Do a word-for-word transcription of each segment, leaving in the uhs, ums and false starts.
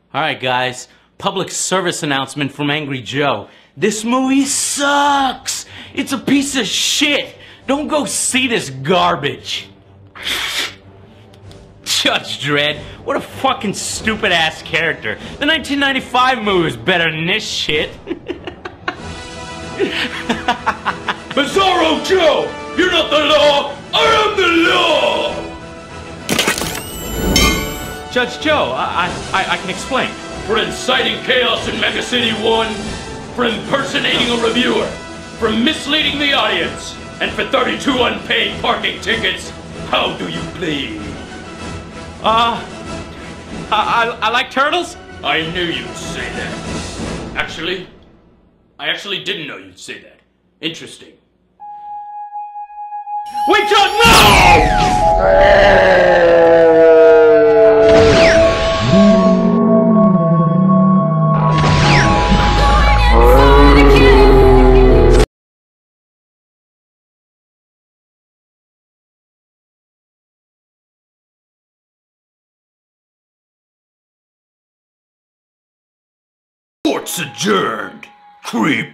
Alright guys, public service announcement from Angry Joe. This movie sucks! It's a piece of shit! Don't go see this garbage! Judge Dredd, what a fucking stupid ass character. The nineteen ninety-five movie is better than this shit. Bizarro Joe! You're not the law! I am the law! Judge Joe, I, I, I can explain. For inciting chaos in Mega City one, for impersonating a reviewer, for misleading the audience, and for thirty-two unpaid parking tickets, how do you plead? Uh, I, I, I like turtles? I knew you'd say that. Actually, I actually didn't know you'd say that. Interesting. Wait, Judge, no! Court's adjourned, creep.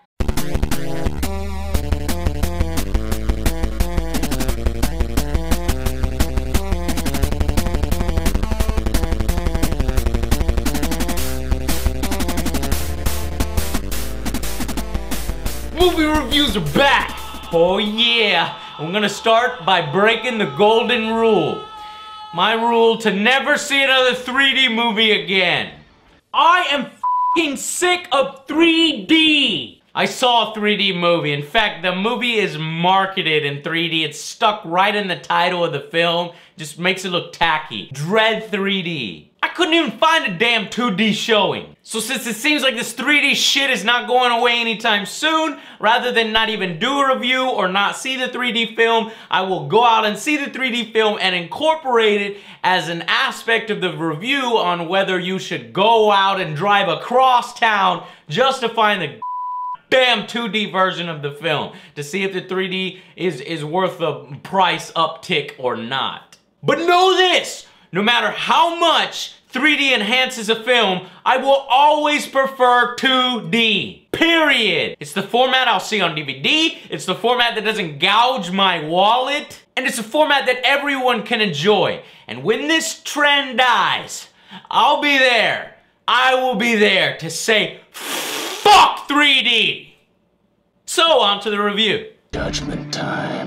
Movie reviews are back! Oh yeah! I'm gonna start by breaking the golden rule. My rule to never see another three D movie again. I am f***ing sick of three D! I saw a three D movie. In fact, the movie is marketed in three D. It's stuck right in the title of the film. Just makes it look tacky. Dredd three D. I couldn't even find a damn two D showing. So since it seems like this three D shit is not going away anytime soon, rather than not even do a review or not see the three D film, I will go out and see the three D film and incorporate it as an aspect of the review on whether you should go out and drive across town just to find the damn two D version of the film to see if the three D is, is worth the price uptick or not. But know this! No matter how much three D enhances a film, I will always prefer two D. Period. It's the format I'll see on D V D, it's the format that doesn't gouge my wallet, and it's a format that everyone can enjoy. And when this trend dies, I'll be there. I will be there to say, fuck three D! So, on to the review. Judgment time.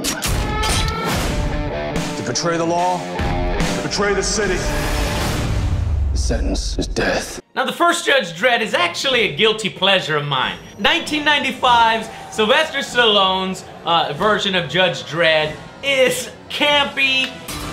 To betray the law, to betray the city. The sentence is death. Now the first Judge Dredd is actually a guilty pleasure of mine. nineteen ninety-five's Sylvester Stallone's uh, version of Judge Dredd is campy.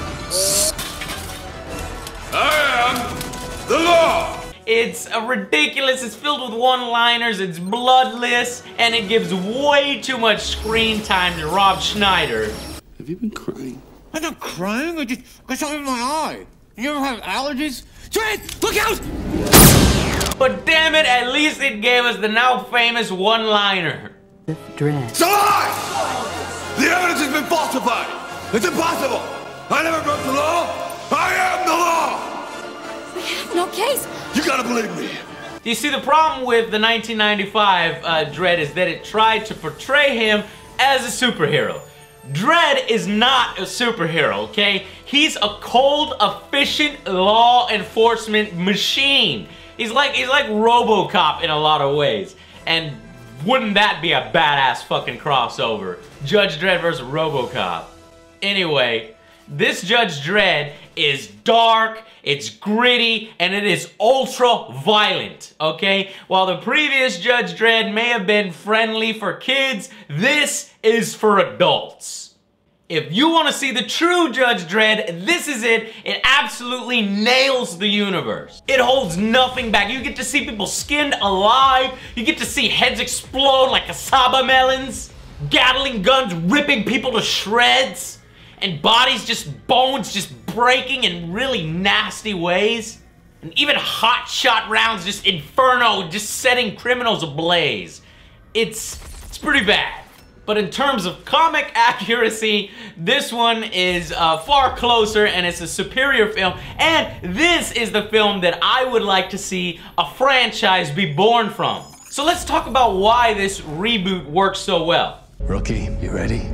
I am the law! It's uh, ridiculous, it's filled with one-liners, it's bloodless, and it gives way too much screen time to Rob Schneider. Have you been crying? I'm not crying, I just got something in my eye. You ever have allergies? Dredd, look out! But damn it, at least it gave us the now famous one-liner. Dredd. It's a lie! The evidence has been falsified! It's impossible! I never broke the law! I am the law! We have no case. You gotta believe me! You see, the problem with the nineteen ninety-five uh, Dredd is that it tried to portray him as a superhero. Dredd is not a superhero, okay? He's a cold, efficient law enforcement machine. He's like he's like RoboCop in a lot of ways. And wouldn't that be a badass fucking crossover? Judge Dredd versus RoboCop. Anyway, this Judge Dredd is dark, it's gritty, and it is ultra violent, okay? While the previous Judge Dredd may have been friendly for kids, this is for adults. If you want to see the true Judge Dredd, this is it. It absolutely nails the universe. It holds nothing back. You get to see people skinned alive. You get to see heads explode like cassava melons. Gatling guns ripping people to shreds. And bodies just, bones just breaking in really nasty ways. And even hot shot rounds, just inferno, just setting criminals ablaze. It's, it's pretty bad. But in terms of comic accuracy, this one is uh, far closer and it's a superior film. And this is the film that I would like to see a franchise be born from. So let's talk about why this reboot works so well. Rookie, you ready?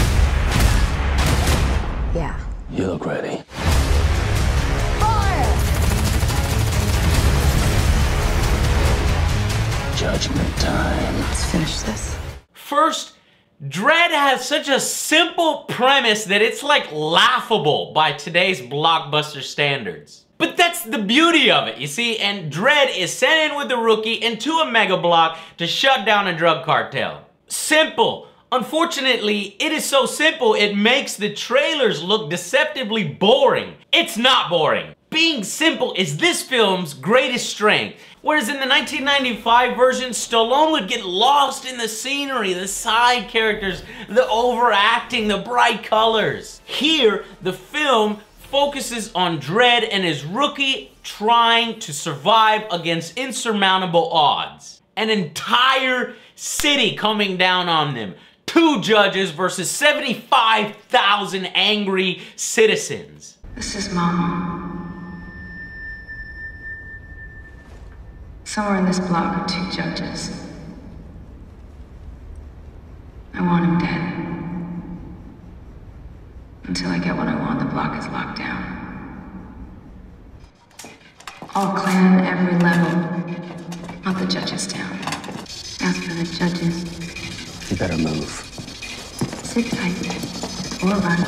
Yeah. You look ready. Fire! Judgment time. Let's finish this. First, Dredd has such a simple premise that it's like laughable by today's blockbuster standards. But that's the beauty of it, you see, and Dredd is sent in with the Rookie into a mega block to shut down a drug cartel. Simple. Unfortunately, it is so simple it makes the trailers look deceptively boring. It's not boring. Being simple is this film's greatest strength. Whereas in the nineteen ninety-five version, Stallone would get lost in the scenery, the side characters, the overacting, the bright colors. Here, the film focuses on Dredd and his Rookie trying to survive against insurmountable odds. An entire city coming down on them. Two judges versus seventy-five thousand angry citizens. This is Mama. Somewhere in this block are two judges. I want him dead. Until I get what I want, the block is locked down. All clan, every level. Not the judges down. As for the judges, You better move. sit tight or run.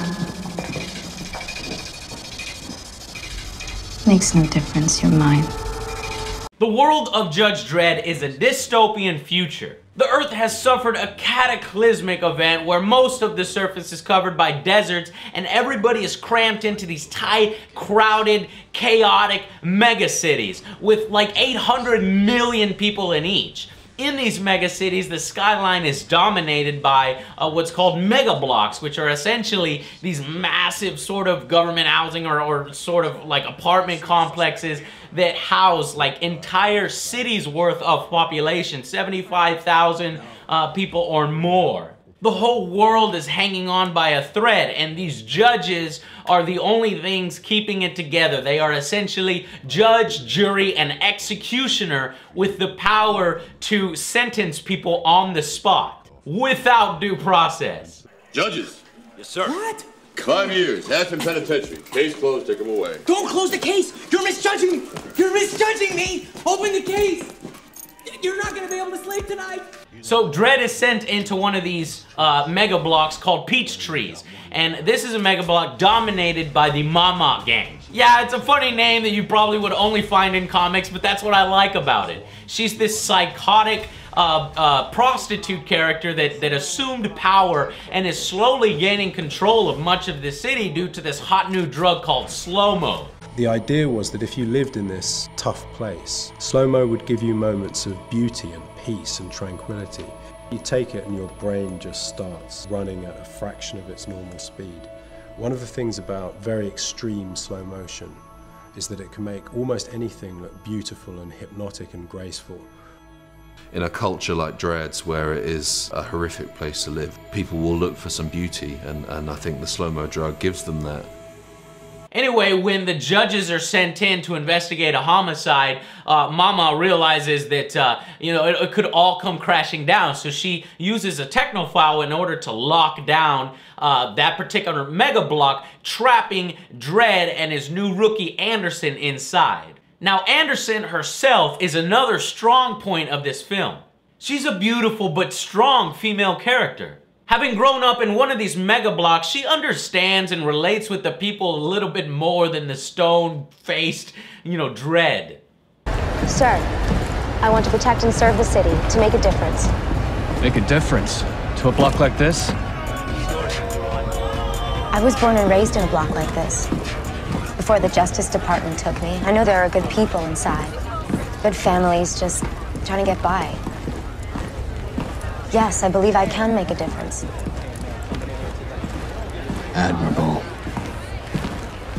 Makes no difference, you're mine. The world of Judge Dredd is a dystopian future. The Earth has suffered a cataclysmic event where most of the surface is covered by deserts and everybody is cramped into these tight, crowded, chaotic megacities with like eight hundred million people in each. In these megacities, the skyline is dominated by uh, what's called mega blocks, which are essentially these massive sort of government housing or, or sort of like apartment complexes that house like entire cities worth of population, seventy-five thousand uh, people or more. The whole world is hanging on by a thread, and these judges are the only things keeping it together. They are essentially judge, jury, and executioner with the power to sentence people on the spot without due process. Judges, Yes, sir. What? five years, Aspen Penitentiary. Case closed, take them away. Don't close the case! You're misjudging me! You're misjudging me! Open the case! You're not gonna be able to sleep tonight! So Dredd is sent into one of these uh, mega blocks called Peach Trees. And this is a mega block dominated by the Mama Gang. Yeah, it's a funny name that you probably would only find in comics, but that's what I like about it. She's this psychotic uh, uh, prostitute character that, that assumed power and is slowly gaining control of much of the city due to this hot new drug called slow-mo. The idea was that if you lived in this tough place, slow-mo would give you moments of beauty and peace and tranquility. You take it and your brain just starts running at a fraction of its normal speed. One of the things about very extreme slow motion is that it can make almost anything look beautiful and hypnotic and graceful. In a culture like Dredd's, where it is a horrific place to live, people will look for some beauty, and, and I think the slow-mo drug gives them that. Anyway, when the judges are sent in to investigate a homicide, uh, Mama realizes that, uh, you know, it, it could all come crashing down. So she uses a technophile in order to lock down uh, that particular mega block, trapping Dredd and his new Rookie Anderson inside. Now, Anderson herself is another strong point of this film. She's a beautiful but strong female character. Having grown up in one of these mega blocks, she understands and relates with the people a little bit more than the stone-faced, you know, Dredd. Sir, I want to protect and serve the city, to make a difference. Make a difference? To a block like this? I was born and raised in a block like this. Before the Justice Department took me, I know there are good people inside. Good families just trying to get by. Yes, I believe I can make a difference. Admirable.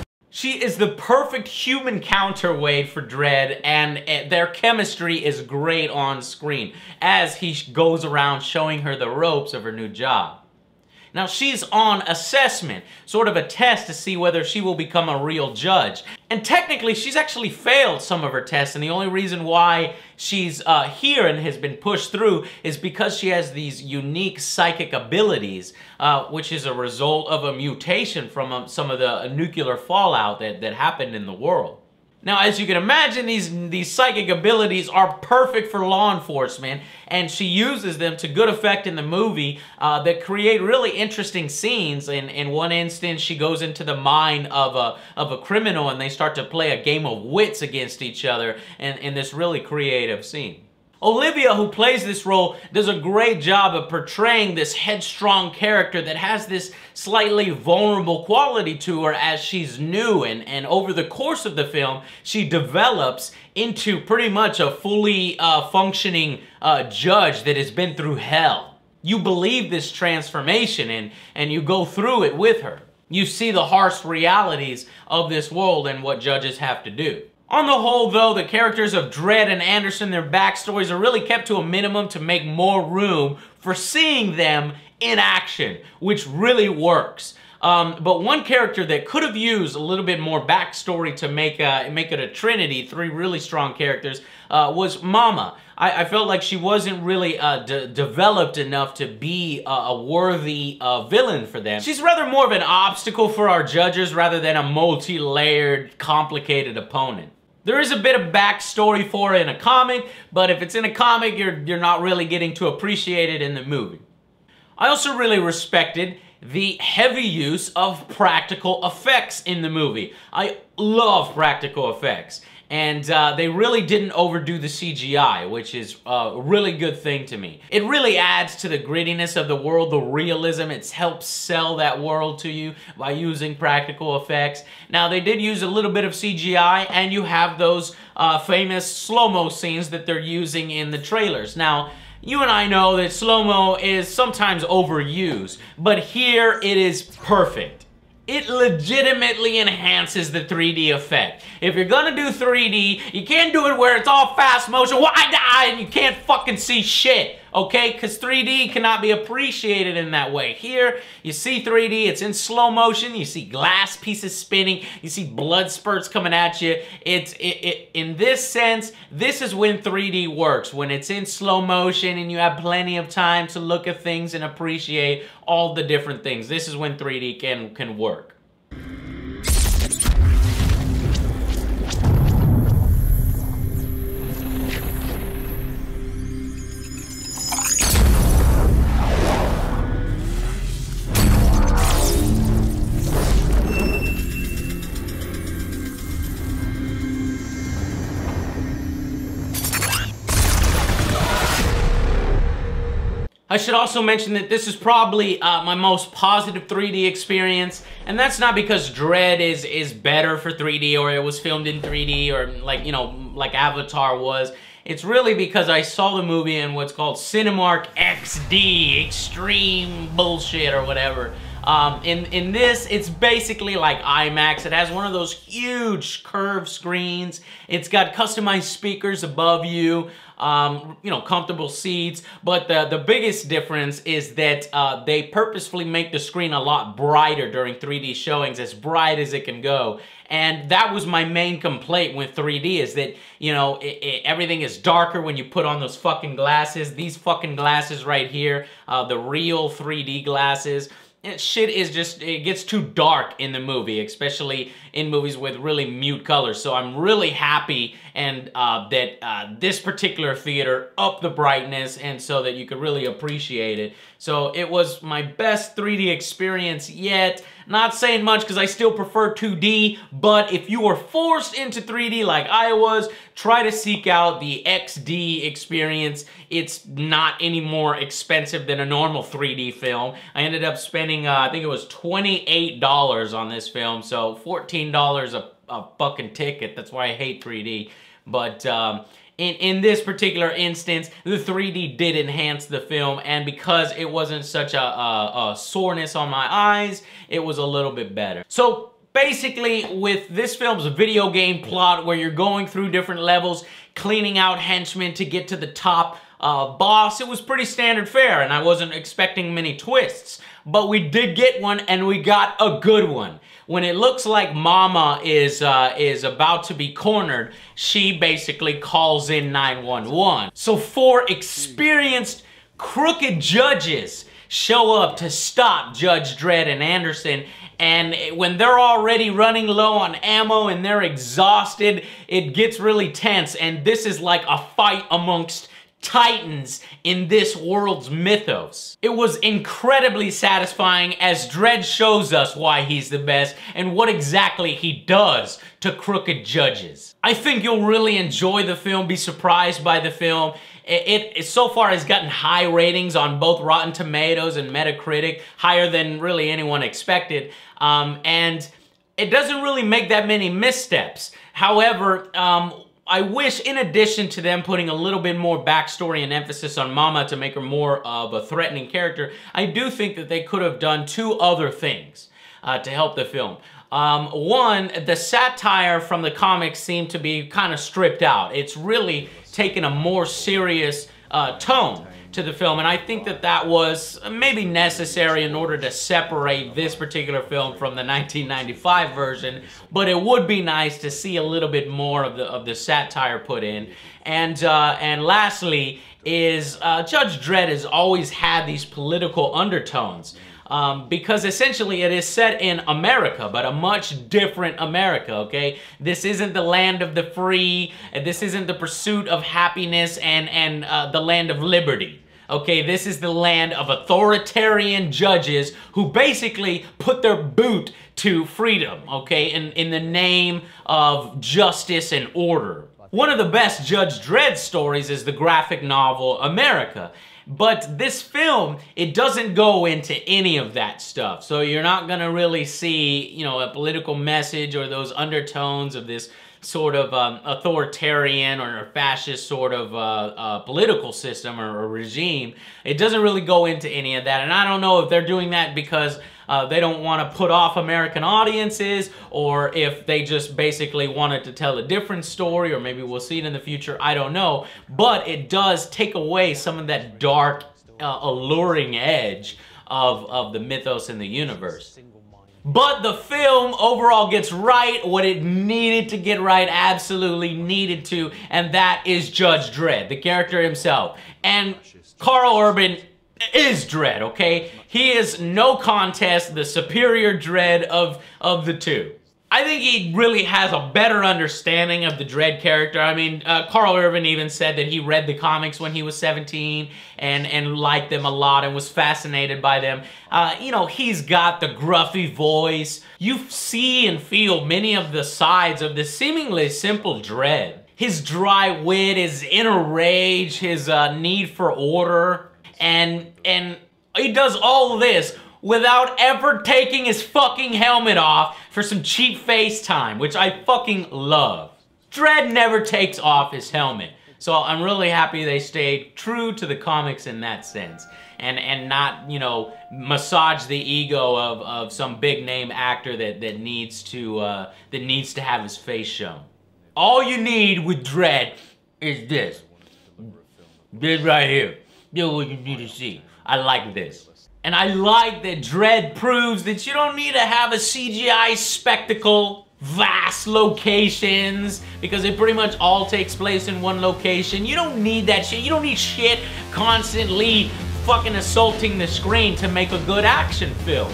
She is the perfect human counterweight for Dredd, and uh, their chemistry is great on screen as he goes around showing her the ropes of her new job. Now, she's on assessment, sort of a test to see whether she will become a real judge. And technically, she's actually failed some of her tests, and the only reason why she's uh, here and has been pushed through is because she has these unique psychic abilities, uh, which is a result of a mutation from um, some of the nuclear fallout that, that happened in the world. Now, as you can imagine, these, these psychic abilities are perfect for law enforcement, and she uses them to good effect in the movie uh, that create really interesting scenes. In, in one instance, she goes into the mind of a, of a criminal, and they start to play a game of wits against each other in, in this really creative scene. Olivia, who plays this role, does a great job of portraying this headstrong character that has this slightly vulnerable quality to her as she's new, and, and over the course of the film, she develops into pretty much a fully uh, functioning uh, judge that has been through hell. You believe this transformation, and, and you go through it with her. You see the harsh realities of this world and what judges have to do. On the whole, though, the characters of Dredd and Anderson, their backstories are really kept to a minimum to make more room for seeing them in action, which really works. Um, but one character that could have used a little bit more backstory to make, uh, make it a trinity, three really strong characters, uh, was Mama. I, I felt like she wasn't really uh, de developed enough to be uh, a worthy uh, villain for them. She's rather more of an obstacle for our judges rather than a multi-layered, complicated opponent. There is a bit of backstory for her in a comic, but if it's in a comic, you're, you're not really getting to appreciate it in the movie. I also really respected the heavy use of practical effects in the movie. I love practical effects, and uh, they really didn't overdo the C G I, which is a really good thing to me. It really adds to the grittiness of the world, the realism. It helps sell that world to you by using practical effects. Now, they did use a little bit of C G I, and you have those uh, famous slow-mo scenes that they're using in the trailers. Now, you and I know that slow-mo is sometimes overused, but here it is perfect. It legitimately enhances the three D effect. If you're gonna do three D, you can't do it where it's all fast motion, why die, and you can't fucking see shit, okay? Because three D cannot be appreciated in that way. Here, you see three D, it's in slow motion, you see glass pieces spinning, you see blood spurts coming at you. It's, it, it, in this sense, this is when three D works, when it's in slow motion and you have plenty of time to look at things and appreciate all the different things. This is when three D can, can work. I should also mention that this is probably uh, my most positive three D experience, and that's not because Dredd is is better for three D or it was filmed in three D or like, you know, like Avatar was. It's really because I saw the movie in what's called Cinemark X D, extreme bullshit or whatever. Um, in, in this, it's basically like IMAX. It has one of those huge curved screens. It's got customized speakers above you, um, you know, comfortable seats. But the, the biggest difference is that uh, they purposefully make the screen a lot brighter during three D showings, as bright as it can go. And that was my main complaint with three D, is that, you know, it, it, everything is darker when you put on those fucking glasses. These fucking glasses right here, uh, the real three D glasses. And shit is just, it gets too dark in the movie, especially in movies with really mute colors. So I'm really happy and uh, that uh, this particular theater upped the brightness and so that you could really appreciate it. So it was my best three D experience yet. Not saying much because I still prefer two D, but if you were forced into three D like I was, try to seek out the X D experience. It's not any more expensive than a normal three D film. I ended up spending, uh, I think it was twenty-eight dollars on this film, so fourteen dollars a, a fucking ticket. That's why I hate three D. But um, in, in this particular instance, the three D did enhance the film, and because it wasn't such a, a, a soreness on my eyes, it was a little bit better. So, Basically, with this film's video game plot where you're going through different levels, cleaning out henchmen to get to the top uh, boss, it was pretty standard fare, and I wasn't expecting many twists. But we did get one, and we got a good one. When it looks like Mama is, uh, is about to be cornered, she basically calls in nine one one. So four experienced, crooked judges show up to stop Judge Dredd and Anderson, and when they're already running low on ammo and they're exhausted, it gets really tense, and this is like a fight amongst titans in this world's mythos. It was incredibly satisfying as Dredd shows us why he's the best and what exactly he does to crooked judges. I think you'll really enjoy the film, be surprised by the film. It, it so far has gotten high ratings on both Rotten Tomatoes and Metacritic, higher than really anyone expected, um, and it doesn't really make that many missteps. However, um, I wish, in addition to them putting a little bit more backstory and emphasis on Mama to make her more of a threatening character, I do think that they could have done two other things uh, to help the film. Um, one, the satire from the comics seemed to be kind of stripped out. It's really taken a more serious uh, tone to the film, and I think that that was maybe necessary in order to separate this particular film from the nineteen ninety-five version, but it would be nice to see a little bit more of the of the satire put in. And uh, and lastly is uh, Judge Dredd has always had these political undertones. Um, because essentially it is set in America, but a much different America, okay? This isn't the land of the free, this isn't the pursuit of happiness and, and uh, the land of liberty, okay? This is the land of authoritarian judges who basically put their boot to freedom, okay? In, in the name of justice and order. One of the best Judge Dredd stories is the graphic novel America. But this film, it doesn't go into any of that stuff. So you're not gonna really see, you know, a political message or those undertones of this sort of um, authoritarian or fascist sort of uh, uh, political system or, or regime. It doesn't really go into any of that. And I don't know if they're doing that because uh, they don't want to put off American audiences, or if they just basically wanted to tell a different story, or maybe we'll see it in the future, I don't know. But it does take away some of that dark, uh, alluring edge of, of the mythos and the universe. But the film overall gets right what it needed to get right, absolutely needed to, and that is Judge Dredd, the character himself. And Karl Urban is Dredd, okay? He is no contest the superior Dredd of, of the two. I think he really has a better understanding of the Dredd character. I mean, uh, Karl Urban even said that he read the comics when he was seventeen and, and liked them a lot and was fascinated by them. Uh, you know, he's got the gruffy voice. You see and feel many of the sides of this seemingly simple Dredd. His dry wit, his inner rage, his uh, need for order, and, and he does all this without ever taking his fucking helmet off for some cheap FaceTime, which I fucking love. Dredd never takes off his helmet, so I'm really happy they stayed true to the comics in that sense, and and not, you know, massage the ego of, of some big name actor that, that needs to uh, that needs to have his face shown. All you need with Dredd is this. This right here. This is what you need to see. I like this. And I like that Dredd proves that you don't need to have a C G I spectacle, vast locations, because it pretty much all takes place in one location. You don't need that shit. You don't need shit constantly fucking assaulting the screen to make a good action film.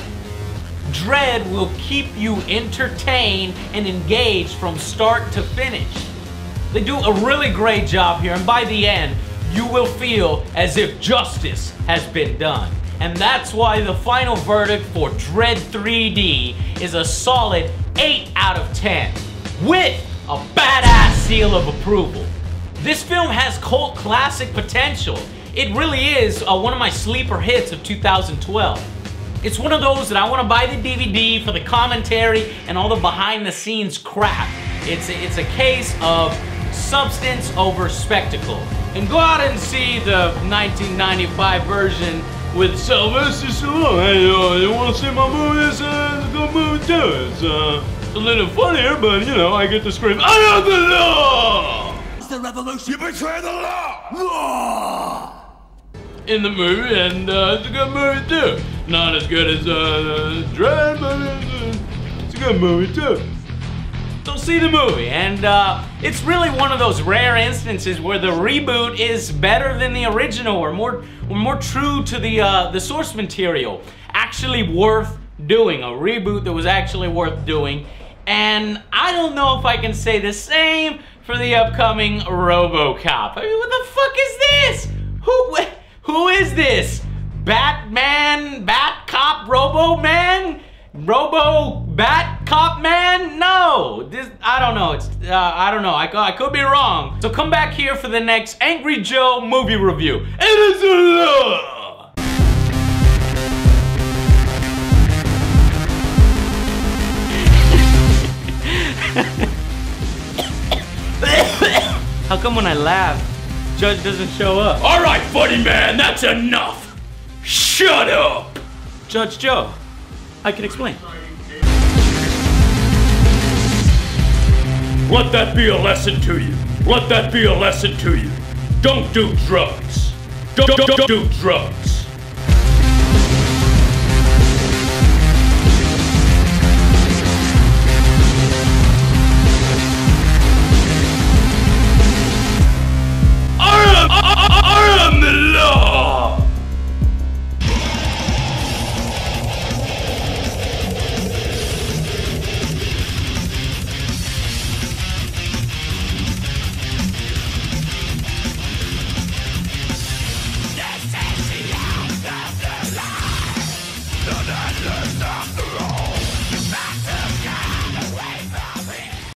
Dredd will keep you entertained and engaged from start to finish. They do a really great job here, and by the end, you will feel as if justice has been done. And that's why the final verdict for Dredd three D is a solid eight out of ten, with a badass seal of approval. This film has cult classic potential. It really is uh, one of my sleeper hits of two thousand twelve. It's one of those that I want to buy the D V D for the commentary and all the behind the scenes crap. It's a, it's a case of substance over spectacle. And go out and see the nineteen ninety-five version with Sylvester Stallone. Hey, uh, you want to see my movie? It's a good movie too. It's, uh, It's a little funnier, but you know, I get to scream, I am the law! It's the revolution. You betray the law! Law! In the movie, and uh, it's a good movie too. Not as good as uh, Dread, but it's, uh, it's a good movie too. So see the movie, and uh, it's really one of those rare instances where the reboot is better than the original, or more, or more true to the uh, the source material. Actually worth doing, a reboot that was actually worth doing. And I don't know if I can say the same for the upcoming RoboCop. I mean, what the fuck is this? Who? Who is this? Batman, Bat Cop, Robo Man? Robo Bat Cop Man? No, this, I don't know. It's uh, I don't know. I, I could be wrong. So come back here for the next Angry Joe movie review. It is a law. How come when I laugh, Judge doesn't show up? All right, funny man, that's enough. Shut up. Judge Joe, I can explain. Let that be a lesson to you. Let that be a lesson to you. Don't do drugs. Don't, don't, don't do drugs.